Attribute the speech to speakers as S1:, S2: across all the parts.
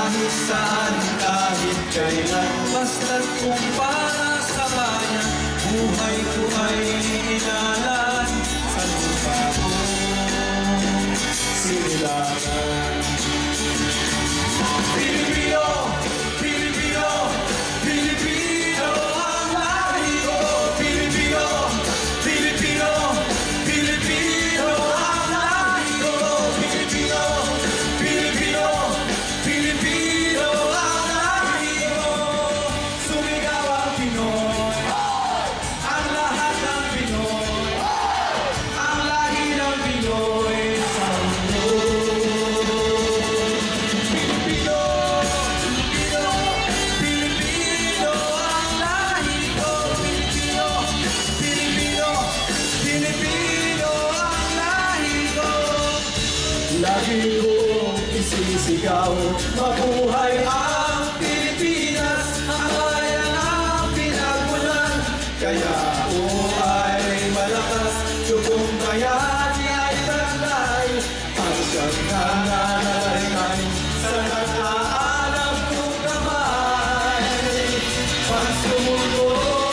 S1: kahit saan, kahit kailan, basta't kung para sa bayan, buhay ko ay inalan sa lupa kong silangan. Pilipino, Pilipino, Pilipino ang lahi ko. Pilipino, Pilipino, Pilipino ang lahi ko. Pilipino, Pilipino, Pilipino ang lahi ko. Sumigaw ang Pinoy, ang lahat ng Pinoy, ang lahi ng Pinoy sa mundo. Pilipino, Pilipino, Pilipino ang lahi ko. Pilipino, Pilipino, Pilipino ang lahi ko. Lagi kong isisigaw, mabuhay ang Pilipinas, ang bayan ang pinagmulan. Kaya ako ay malakas, lubong bayani ay taglay, ang siyang nananalikay sa nag-aalab kong kamay. Pansumundo,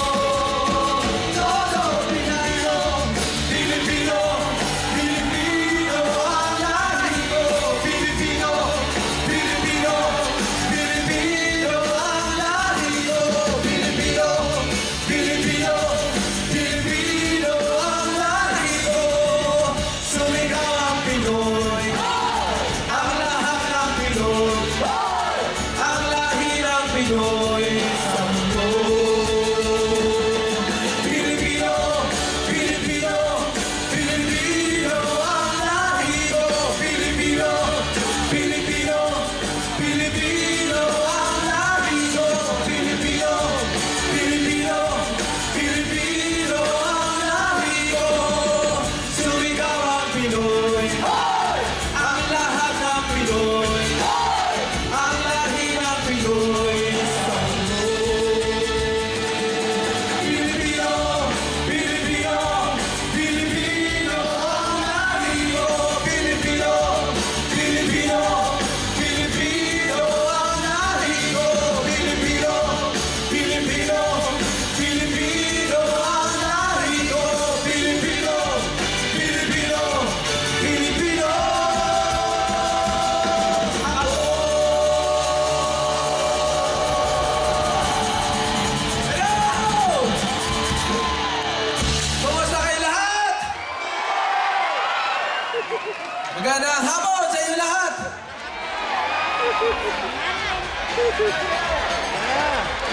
S1: todo Pinayo, Pilipino, Pilipino ang lahi ko. Pilipino, Pilipino, Pilipino ang lahi ko. Pilipino, Pilipino, Pilipino ang lahi ko. Sumigaw ang Pinoy, ang lahat ng Pinoy, ang lahi ng Pinoy sa mundo. Pilipino, Pilipino, Pilipino ang lahi ko. Pilipino, Pilipino, Pilipino ang lahi ko. Pilipino, Pilipino, Pilipino ang lahi ko. Sumigaw ang Pinoy, ang lahat ng Pinoy, ang lahi ng Pinoy sa mundo. Pilipino, Pilipino, Pilipino ang lahi ko. Pilipino, Pilipino, Pilipino ang lahi ko. Pilipino, Pilipino, Pilipino ang lahi ko. Pilipino, Pilipino, Pilipino ako. Hello! Kumusta kayo lahat? Magandang hapon sa inyo lahat!